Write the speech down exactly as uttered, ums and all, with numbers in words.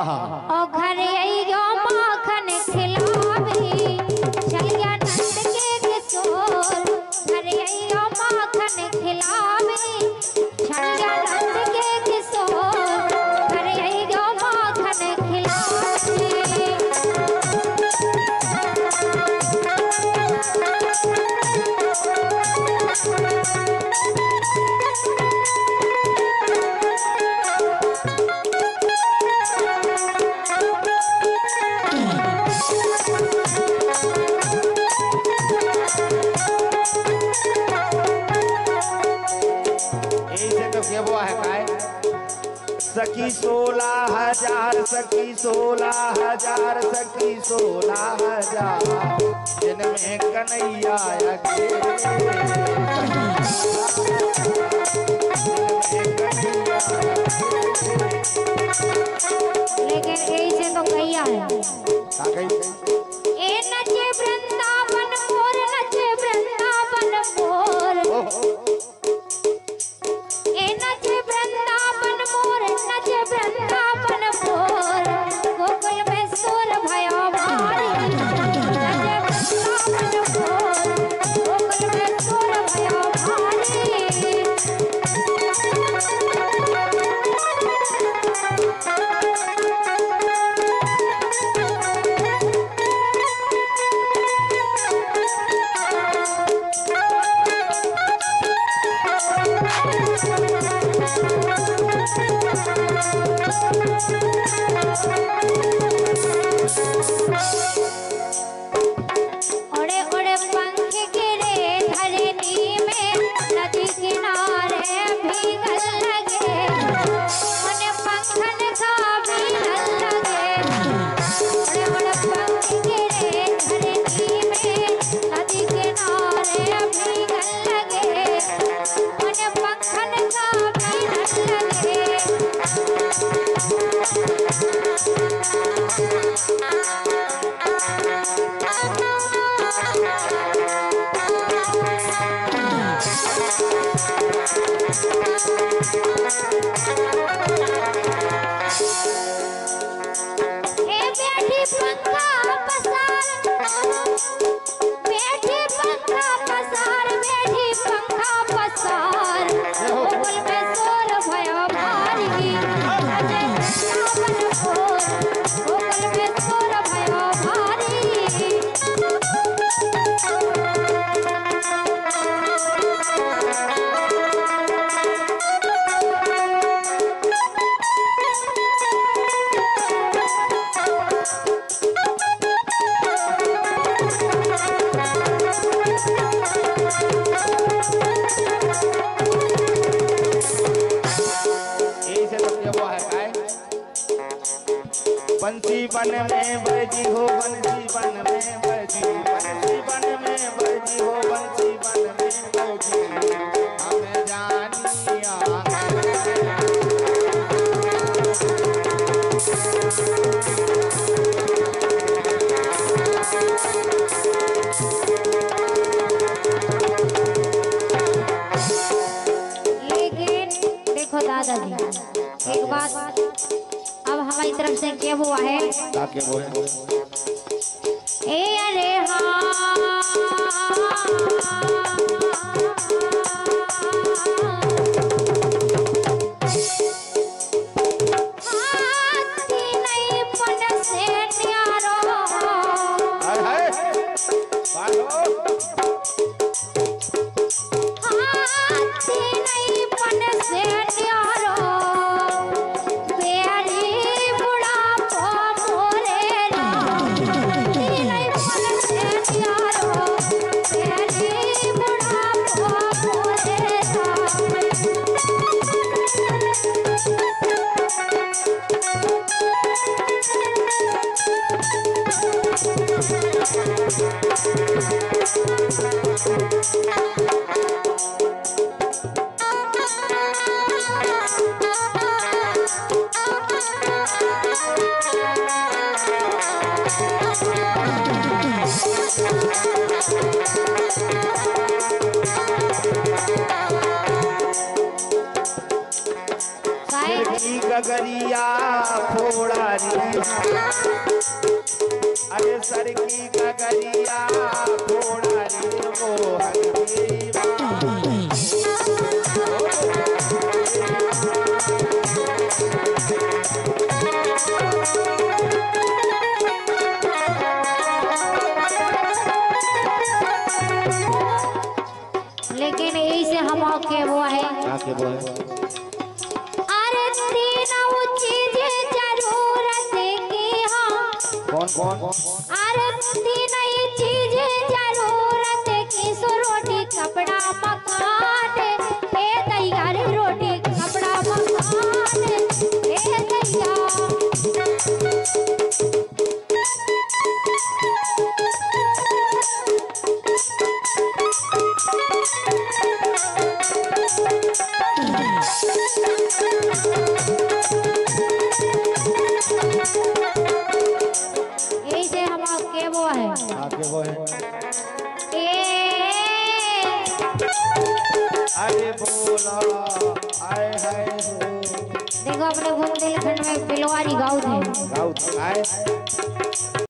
और घर आई जो माखन खिलावी चल गया नंद के किशोर। घर आई जो माखन खिलावी चल गया नंद के किशोर। घर आई जो माखन खिलावी। सखी सोलह हजार सखी सोलह हजार सखी सोलह हजार जिनमें कन्हैया लेकिन ऐसे तो कैया है ए नचे वृंदावन मोर नचे वृंदावन मोर। ए नचे वृंदावन मोर नचे वृंदावन मोर। गोकुल में सोर भयो भारी नचे वृंदावन मोर। गोकुल में सोर भयो भारी। ओड़े ओड़े पंख गिरे धरनी में नदी किनारे भीगल लगे। उन्हें पंखन का भीगल लगे। ओड़े ओड़े पंख गिरे धरनी में नदी किनारे भीगल लगे। उन्हें पंखन का भीगल लगे। हे बैठी पंखा पसार बैठी पंखा पसार बैठी पंखा पसार। गोकुल में सोर भयो भारी नचे वृंदावन मोर। गोकुल में सोर भयो भारी। बंसी बन में बजी हो बंसी बन में बजी बंसी बन में बजी हो बंसी बन में बजी हमें जानिया। लेकिन देखो दादाजी एक बात अब हमारी तरफ से क्या हुआ है। क्या वो है ए अरे हाँ हाथी नहीं पन से न्यारो। हाय हाय हाथी नहीं पन से न्यारो। बेरी बुढ़ापो मोरेरा हाथी नहीं पन से न्यारो। बेरी बुढ़ापो मोरेरा। गगरिया फोड़ा रे अरे सर की गगरिया फोड़ा रे मोहन देवा लेकिन यही से हम के वो है आके बोले अरे तीनों चीज जरूरत की हाँ कौन कौन अरे तीनों चीज जरूरत की सो रोटी कपड़ा मकान ए दैया रे रोटी कपड़ा मकान ए दैया ऐसे हम के वो है आके वो है ए अरे बोला आए हाय हो देखो अपने बुंदेलखंड में पिलवारी गाँव थे गाँव आए